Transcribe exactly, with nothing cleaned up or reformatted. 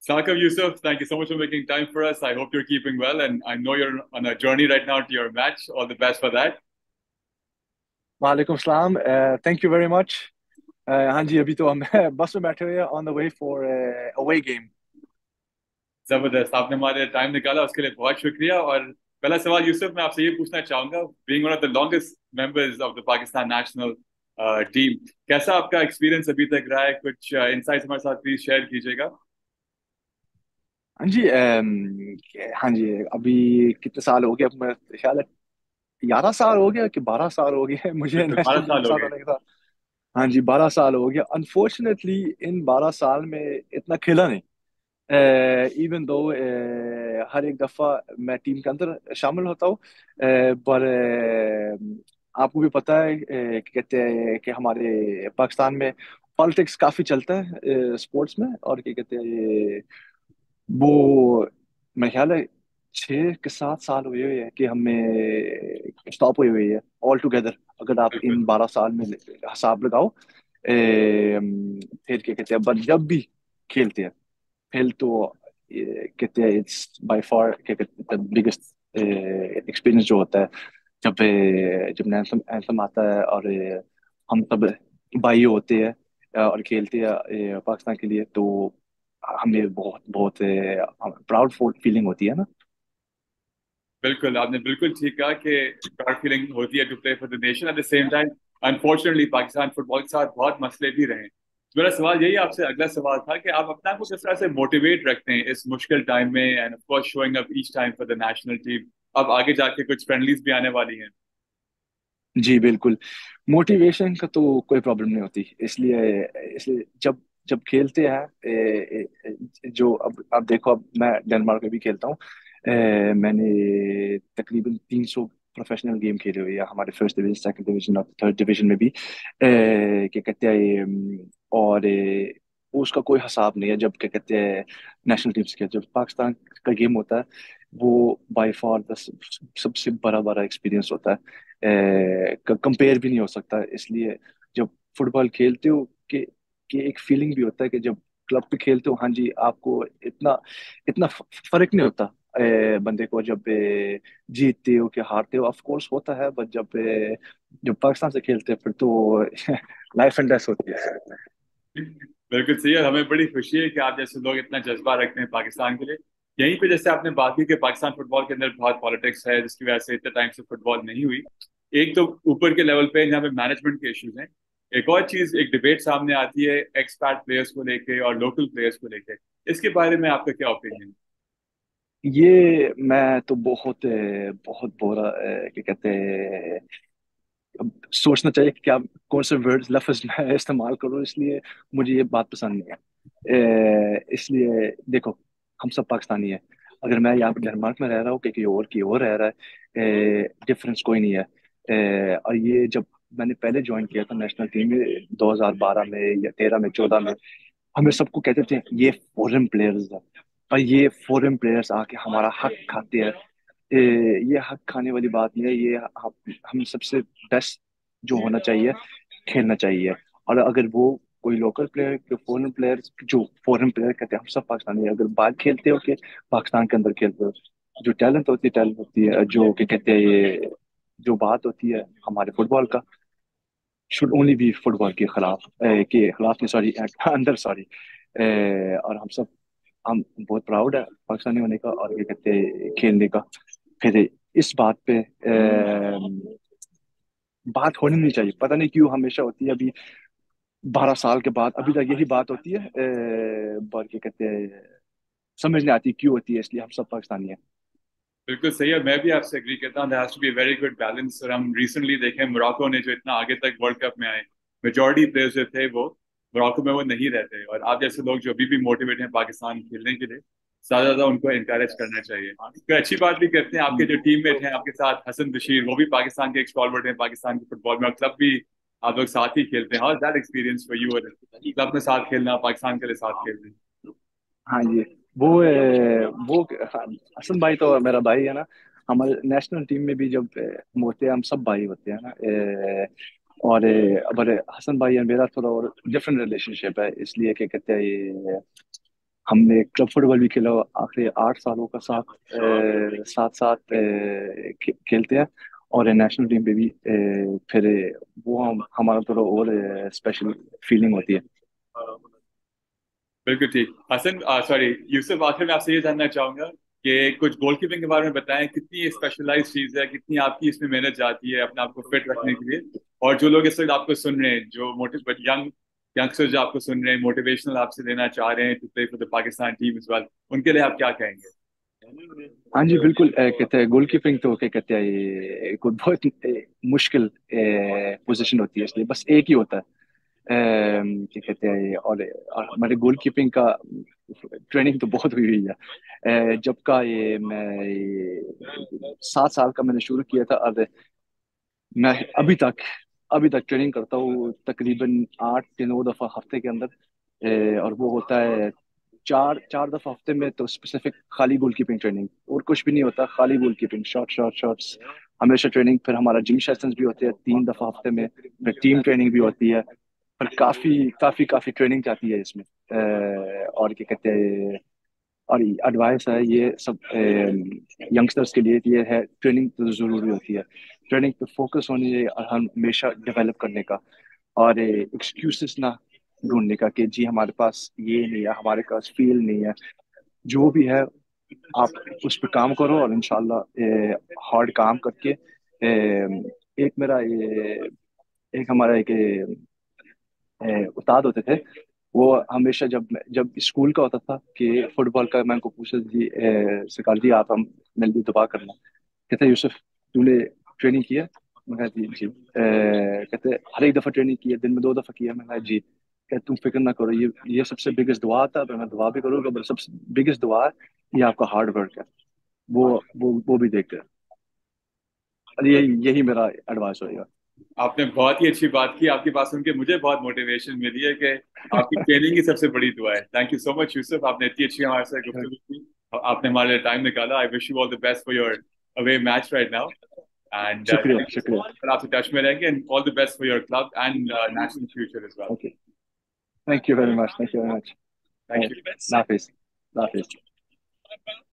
Welcome, Yousaf. Thank you so much for making time for us. I hope you're keeping well, and I know you're on a journey right now to your match. All the best for that. वालेकुम सलाम, thank you very much. हाँ जी, अभी तो हम बस में बैठे हुए हैं on the way for away game. जबरदस्त, आपने हमारे टाइम निकाला, उसके लिए बहुत शुक्रिया। और पहला सवाल यूसुफ, मैं आपसे ये पूछना चाहूंगा, being one of the longest members of the Pakistan national team, कैसा आपका एक्सपीरियंस अभी तक रहा है? कुछ इनसाइट्स हमारे साथ प्लीज शेयर कीजिएगा। हाँ जी, अम, हाँ जी, अभी कितने साल हो गए? अब मैं ख्याल है ग्यारह साल हो गया कि बारह साल हो गया है मुझे बिल्कुल, बारह नेशनल टीम साल के हो साथ गए। होने के साथ। हाँ जी, बारह साल हो गया। अनफॉर्चुनेटली इन बारह साल में इतना खेला नहीं। इवन दो हर एक दफा मैं टीम के अंदर शामिल होता हूँ, पर अ, आपको भी पता है, अ, कि कहते हैं कि हमारे पाकिस्तान में पॉलिटिक्स काफी चलता है स्पोर्ट्स में। और क्या कहते हैं वो, मेरे ख्याल है छः के सात साल हुए हुए हैं कि हमें स्टॉप हुई हुई है ऑल टुगेदर। अगर आप बिल्कुल इन बारह साल में हिसाब लगाओ, ए, फिर क्या कहते हैं, बट जब भी खेलते हैं फिर तो ये कहते हैं इट्स बाय फार क्या कहते हैं बिगेस्ट एक्सपीरियंस जो होता है जब ए, जब एंथम एंथम आता है और ए, हम सब भाई होते हैं अ, और खेलते हैं ए, पाकिस्तान के लिए, तो हमें बहुत बहुत प्राउड फीलिंग होती है ना। बिल्कुल, आपने बिल्कुल ठीक कहा कि प्राउड फीलिंग होती है to play for the nation. At the same time unfortunately Pakistan football के साथ बहुत मसले भी रहे। तो मेरा सवाल यही आपसे, अगला सवाल था कि आप अपने आप को किस तरह से मोटिवेट रखते हैं इस मुश्किल टाइम में, and of course showing up each time for the national team. अब आगे जाके कुछ फ्रेंडलीज भी आने वाली हैं। जी बिल्कुल, मोटिवेशन का तो कोई प्रॉब्लम नहीं होती। इसलिए इसलिए जब जब खेलते हैं, ए, ए, जो अब अब देखो, अब मैं डेनमार्क में भी खेलता हूँ। ए, मैंने तकरीबन तीन सौ प्रोफेशनल गेम खेले हुए हैं हमारे फर्स्ट डिवीजन, सेकंड डिवीजन और थर्ड डिवीजन में भी। ए, क्या कहते हैं अम, और ए, उसका कोई हिसाब नहीं है जब क्या कहते हैं नेशनल टीम्स के जब पाकिस्तान का गेम होता है। वो बाय फार द सबसे बड़ा बड़ा एक्सपीरियंस होता है, कंपेयर भी नहीं हो सकता। इसलिए जब फुटबॉल खेलते हो कि कि एक फीलिंग भी होता है कि जब क्लब पे खेलते हो, हाँ जी, आपको इतना इतना फ- फर्क नहीं होता ए, बंदे को जब ए, जीतते हो कि हारते हो। ऑफ कोर्स होता है, बट जब ए, जब पाकिस्तान से खेलते हैं फिर तो लाइफ एंड डेथ होती है। बिल्कुल सही है, हमें बड़ी खुशी है कि आप जैसे लोग इतना जज्बा रखते हैं पाकिस्तान के लिए। यहीं पे जैसे आपने बात की कि पाकिस्तान फुटबॉल के अंदर बहुत पॉलिटिक्स है, जिसकी वजह से इतने टाइम से फुटबॉल नहीं हुई। एक तो ऊपर के लेवल पे जहाँ पे मैनेजमेंट के इश्यूज हैं। एक और चीज, एक डिबेट सामने आती है एक्सपैट प्लेयर्स को लेके और लोकल प्लेयर्स को लेके। इसके बारे में आपका क्या ओपिनियन? ये मैं तो बहुत ए, बहुत बुरा ए, क्या कहते हैं, अब सोचना चाहिए कि क्या कौन से वर्ड लफ्ज मैं इस्तेमाल करूँ। इसलिए मुझे ये बात पसंद नहीं है। ए, इसलिए देखो, हम सब पाकिस्तानी हैं। अगर मैं यहाँ पे डेनमार्क में रह रहा हूँ कि कोई और की और रह रहा है, डिफरेंस कोई नहीं है। ए, और ये जब मैंने पहले ज्वाइन किया था नेशनल टीम में दो हज़ार बारह में या तेरह में चौदह में, हमें सबको कहते थे ये फॉरेन प्लेयर्स है। और ये फॉरेन प्लेयर्स आके हमारा हक खाते हैं। ए, ये हक खाने वाली बात नहीं है। ये हम, हम सबसे बेस्ट जो होना चाहिए खेलना चाहिए। और अगर वो कोई लोकल प्लेयर, फॉरेन प्लेयर, जो फॉरेन प्लेयर कहते हैं, हम सब पाकिस्तानी हैं। अगर बाहर खेलते हो कि पाकिस्तान के अंदर खेलते हो, जो टैलेंट होती है टैलेंट होती है, जो क्या कहते हैं ये जो बात होती है हमारे फुटबॉल का, शुड ओनली बी फुटबॉल के खिलाफ, ए, के खिलाफ नहीं, सॉरी, अंदर, सॉरी। और हम सब हम बहुत प्राउड है पाकिस्तानी होने का और ये कहते हैं खेलने का। फिर इस बात पे अ, बात होनी नहीं चाहिए। पता नहीं क्यों हमेशा होती है। अभी बारह साल के बाद अभी तक यही बात होती है। अ, और क्या कहते हैं, समझ नहीं आती क्यों होती है। इसलिए हम सब पाकिस्तानी हैं। बिल्कुल सही है, मैं भी आपसे एग्री करता हूँ। There has to be very good balance. और हम रिसेंटली देखें मोरक्को ने जो इतना आगे तक वर्ल्ड कप में आए, मेजोरिटी प्लेयर्स जो थे वो मोरक्को में वो नहीं रहते। और आप जैसे लोग जो अभी भी मोटिवेट हैं पाकिस्तान खेलने के लिए, ज्यादा ज्यादा उनको इंकरेज करना चाहिए। तो अच्छी बात भी करते हैं, आपके जो टीममेट हैं आपके साथ, हसन बशीर, वो भी पाकिस्तान के एक स्टॉलवर्ड हैं पाकिस्तान के फुटबॉल में, और क्लब भी आप लोग साथ ही खेलते हैं। How is that experience for you, और क्लब में साथ खेलना, पाकिस्तान के लिए साथ खेलना? हाँ जी, वो अ, वो हाँ, हसन भाई तो मेरा भाई है ना। हमारे नेशनल टीम में भी जब अ, हम होते हैं, हम सब भाई होते हैं ना। अ, और अ, अब हसन भाई और मेरा थोड़ा और डिफरेंट रिलेशनशिप है। इसलिए क्या कहते हैं ये हमने क्लब फुटबॉल भी खेला, आखिरी आठ सालों का साथ अ, साथ साथ अ, खे, खेलते हैं। और नेशनल टीम पे भी अ, फिर वो हम हमारा थोड़ा और स्पेशल फीलिंग होती है। बिल्कुल ठीक। हसन, सॉरी यूसुफ, आखिर में आपसे ये जानना चाहूंगा कि कुछ गोलकीपिंग के बारे में बताएं, कितनी स्पेशलाइज चीज है, कितनी आपकी इसमें मेहनत जाती है अपने आप को फिट रखने के लिए। और जो लोग इस वक्त आपको सुन रहे हैं, जो मोटिव यंग यंगस्टर्स जो आपको सुन रहे हैं, मोटिवेशनल आपसे देना चाह रहे हैं to play for the Pakistan team इस बार, उनके लिए आप क्या कहेंगे? हाँ जी बिल्कुल। अ, कहते हैं गोल कीपिंग तो क्या कहते हैं, ये कोई बहुत अ, मुश्किल पोजीशन होती है, इसलिए बस एक ही होता है। अम, क्या कहते हैं ये, और, और हमारे गोल कीपिंग का ट्रेनिंग तो बहुत हुई हुई है। अ, जब का ये मैं ये सात साल का मैंने शुरू किया था, और मैं अभी तक अभी तक ट्रेनिंग करता हूँ तकरीबन आठ से नौ दफा हफ्ते के अंदर। अ, और वो होता है चार चार दफा हफ्ते में, तो स्पेसिफिक खाली गोल कीपिंग ट्रेनिंग और कुछ भी नहीं होता, खाली goalkeeping, shot shot shots हमेशा ट्रेनिंग। फिर हमारा जिम सेशंस भी होते हैं तीन दफा हफ्ते में, फिर टीम ट्रेनिंग भी होती है। पर काफी काफी काफी ट्रेनिंग जाती है इसमें। अ, और क्या कहते हैं, और एडवाइस है ये सब यंगस्टर्स के लिए कि ये है, ट्रेनिंग तो जरूरी होती है। ट्रेनिंग पे फोकस होनी चाहिए और हमेशा डेवलप करने का, और एक्सक्यूजेस ना ढूंढने का कि जी हमारे पास ये नहीं है, हमारे पास फील नहीं है। जो भी है आप उस पर काम करो, और इंशाल्लाह हार्ड काम करके ए, एक मेरा ये एक हमारा एक ए, उस्ताद होते थे। वो हमेशा जब जब स्कूल का होता था कि फुटबॉल का, मैं उनको पूछता जी ए, सरकार जी आप हम मेरे लिए दुआ करना। कहते यूसुफ तूने ट्रेनिंग किया? मैं कहा जी जी। ए, कहते हर एक दफा ट्रेनिंग की है, दिन में दो दफा किया? मैं कहा जी। कहते तुम फिक्र ना करो, ये ये सबसे बिगेस्ट दुआ था, तो मैं दुआ भी करूंगा, पर सबसे बिगेस्ट दुआ है ये आपका हार्ड वर्क है, वो वो वो भी देखते हैं। और यही यही मेरा एडवाइस होगा। आपने बहुत ही अच्छी बात की। आपकी बात सुन के मुझे बहुत मोटिवेशन मिली है कि आपकी ट्रेनिंग ही सबसे बड़ी दुआ है। Thank you so much Yusuf, आपने इतनी अच्छी हमारे साथ गुफ्तगू की, आपने हमारे लिए टाइम निकाला। I wish you all the best for your away match right now, and शुक्रिया शुक्रिया। आपसे टच में रहेंगे, and all the best for your club and national future as well. Okay, thank you very much, thank you very much. Thank you. अल्लाह हाफिज, अल्लाह हाफिज।